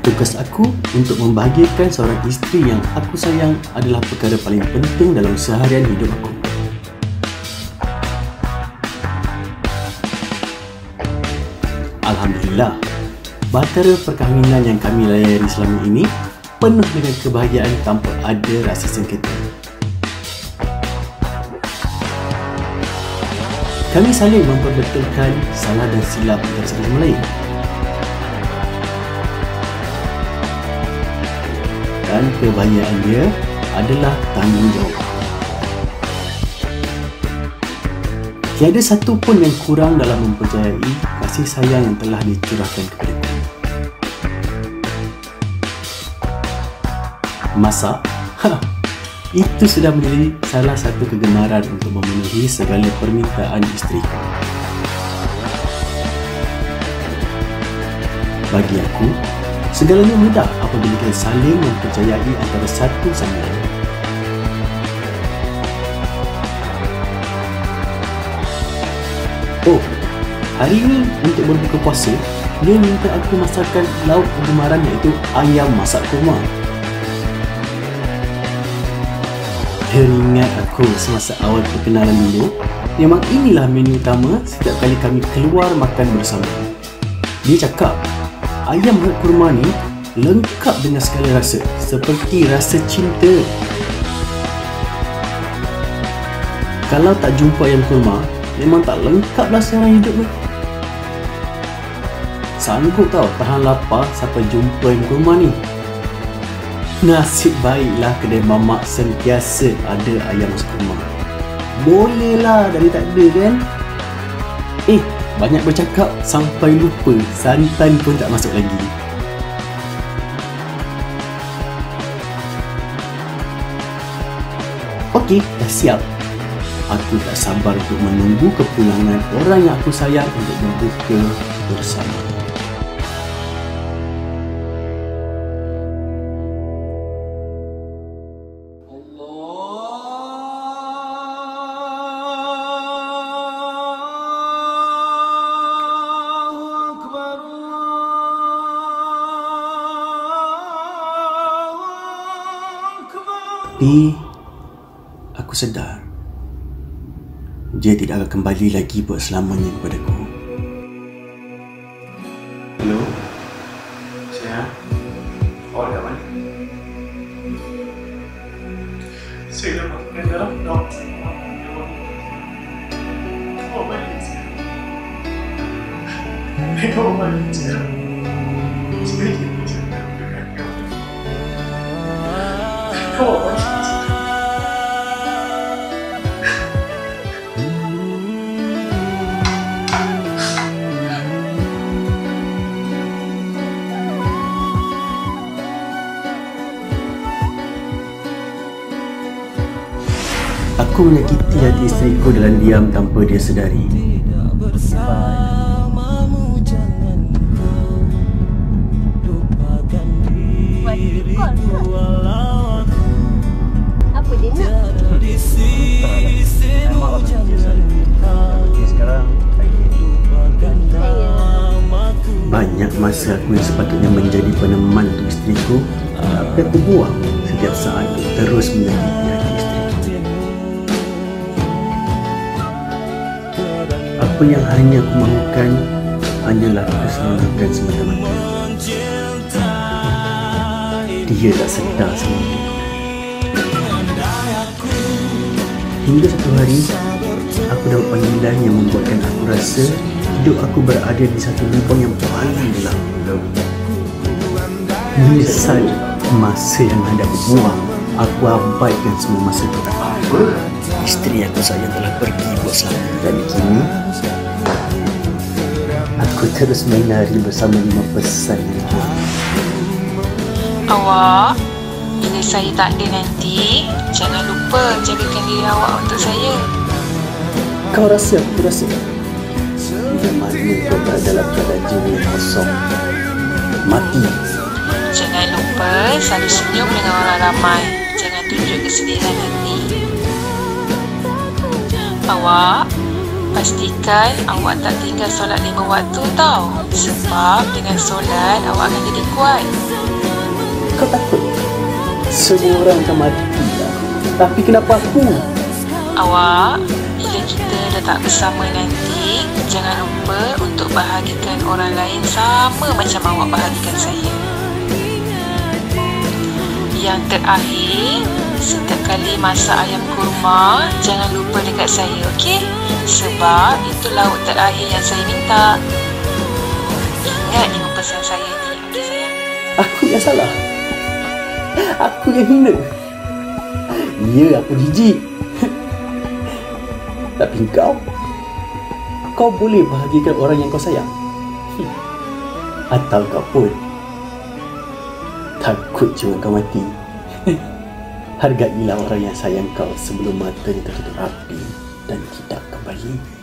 Tugas aku untuk membahagiakan seorang isteri yang aku sayang adalah perkara paling penting dalam seharian hidup aku. Alhamdulillah, bahtera perkahwinan yang kami layari selama ini penuh dengan kebahagiaan tanpa ada rasa sengketa. Kami saling memperbetulkan salah dan silap antara satu sama lain. Dan kebahagiaan dia adalah tanggungjawab. Tiada satu pun yang kurang dalam mempercayai kasih sayang yang telah dicurahkan kepadaku. Masak? Itu sudah menjadi salah satu kegemaran untuk memenuhi segala permintaan isteriku. Bagi aku, segalanya mudah apabila kita saling mempercayai antara satu sama lain. Oh, hari ini untuk berbuka puasa, dia minta aku masakkan lauk kegemaran iaitu ayam masak kurma. Teringat aku semasa awal perkenalan dulu, memang inilah menu utama setiap kali kami keluar makan bersama. Dia cakap, ayam masak kurma ni lengkap dengan segala rasa, seperti rasa cinta. Kalau tak jumpa ayam kurma, memang tak lengkaplah seorang hidup. Sanggup tau tahan lapar sampai jumpa ayam kurma ni. Nasib baiklah kedai mamak sentiasa ada ayam masak kurma. Bolehlah dari tak ada kan? Banyak bercakap sampai lupa santan pun tak masuk lagi. Okey, dah siap. Aku tak sabar untuk menunggu kepulangan orang yang aku sayang untuk berbuka bersama. Tapi aku sedar dia tidak akan kembali lagi buat selamanya kepadaku. Hello? Saya? Awak kat mana? Saya dah makan dalam dok. Awak balik sekarang. Awak balik sekarang. Saya ingin bercakap dengan kamu. Awak balik. Aku menyakiti hati isteriku dalam diam tanpa dia sedari. Apa dia nak? Banyak masa aku yang sepatutnya menjadi peneman untuk isteriku, tapi aku buang setiap saat untuk terus menyakiti hati isteriku. Apa yang hanya aku mahukan hanyalah keselamatan semata-mata. Dia tak sedar sama diriku. Hingga satu hari, aku dapat panggilan yang membuatkan aku rasa hidup aku berada di satu lubang yang paling gelap. Menyesal masa yang hendak aku buang, aku abaikan semua masa itu. Isteri aku sayang telah pergi buat selama, dan kini aku terus menari bersama 5 pesan yang hidup. Awak, bila saya tak ada nanti, jangan lupa jagakan diri awak untuk saya. Kau rasa aku rasa bila mana kau berada dalam keadaan jiwa yang kosong, mati. Jangan lupa selalu senyum dengan orang ramai. Jangan tunjuk kesedihan hati. Awak, Pastikan awak tak tinggal solat 5 waktu tau. Sebab dengan solat awak akan jadi kuat. Kau takut? Semua orang akan mati lah. Tapi kenapa aku? Awak, bila kita dah tak bersama nanti, jangan lupa untuk bahagikan orang lain sama macam awak bahagikan saya. Yang terakhir, setiap kali masak ayam kurma, jangan lupa dekat saya, okey? Sebab itu lauk terakhir yang saya minta. Ingat 5% saya ni, okey sayang? Aku yang salah. Aku yang hina. Ya, aku jijik. Tapi kau boleh bahagikan orang yang kau sayang. Atau kau pun takut jiwa kau mati. Hargailah orang yang sayang kau sebelum matanya tertutup api dan tidak kembali.